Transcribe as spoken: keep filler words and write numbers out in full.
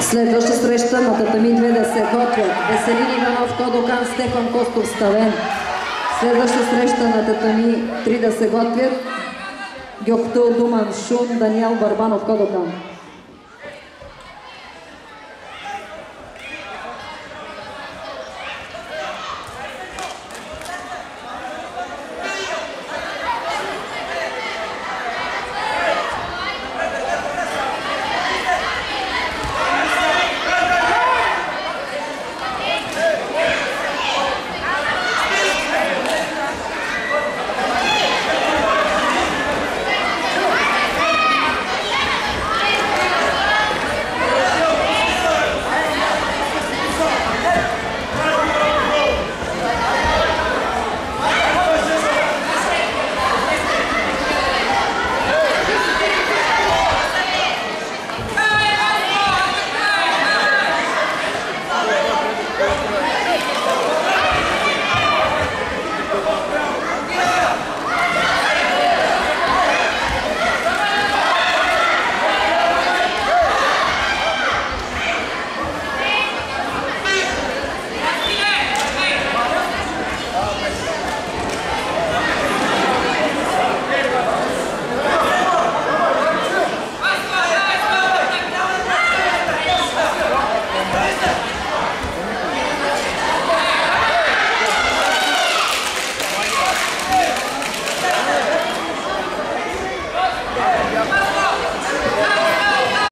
Следваща среща на татами две да се готвят. Веселин Иванов, Кодокан, Стефан Костов, Ставен. Следваща среща на татами три да се готвят. Гьоктул Думан Шун, Даниел Барбанов, Кодокан.